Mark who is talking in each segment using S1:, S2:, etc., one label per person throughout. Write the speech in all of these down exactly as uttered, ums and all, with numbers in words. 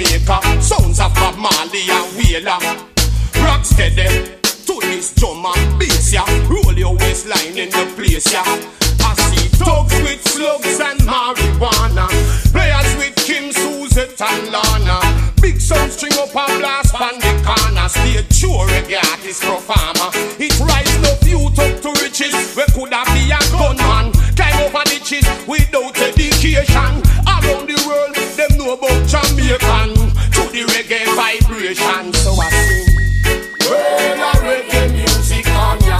S1: Jamaica. Sounds of Bob Marley and Wheeler. Rock steady to this drum and bass, yeah. Roll your waistline in the place, yeah. I see thugs with slugs and marijuana, players with Kim, Suzette and Lana. Big sound string up and blast on the corner. Stay true reggae artist performer. It rise no youth up to riches. We could have be a gunman, climb over ditches without education. Around the world, them know about Jamaican to the reggae vibration. So I sing, well, a reggae music on ya.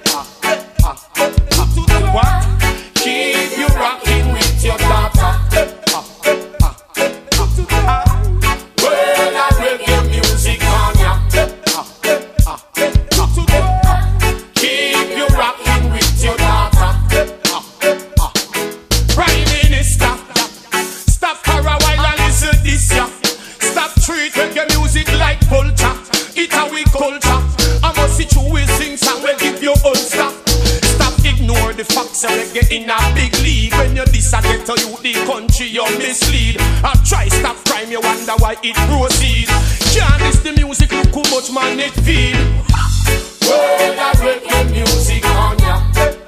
S1: What? Keep you rocking with your daughter. Well, a reggae music on ya. Keep you rocking with your daughter. Prime Minister, stop for a while and listen this ya. Stop treat reggae music like culture. It's a we culture. I must see you will sing song will give you unstuff. Ignore the facts and reggae in a big league. When you disagree to you, the country you mislead. I try stop crime, you wonder why it proceed. Can't miss the music, look how much man it feel. Well, that reggae music on ya.